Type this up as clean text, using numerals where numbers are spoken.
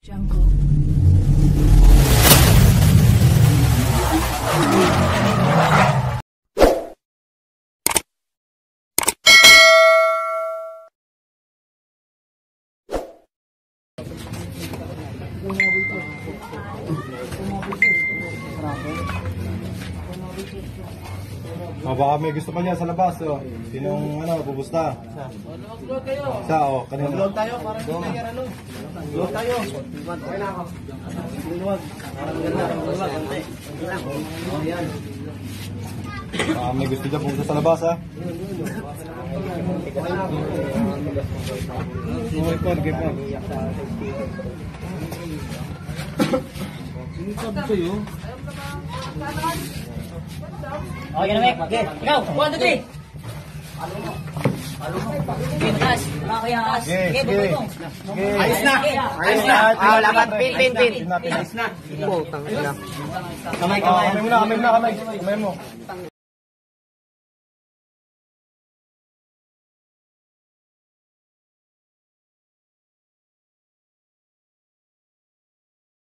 Jungle. Oh, baka may gusto pa niya sa labas. Oh. Sinong pupusta? Mag-vlog kayo. Sa, kanina. Mag-vlog tayo para hindi tayo ano. Vlog tayo. Okay na ako. Luwag. Parang ganda. Luwag. Ante. Ayan. May gusto niya pupunta sa labas, ha? Oh, yan na, Mek. Okay. Ikaw, 1, 2, 3. Okay, mataas. Okay, mataas. Okay, bubulong. Ayos na. Ayos na. Laban. Pin. Ayos na. Putang ina. Kamay mo.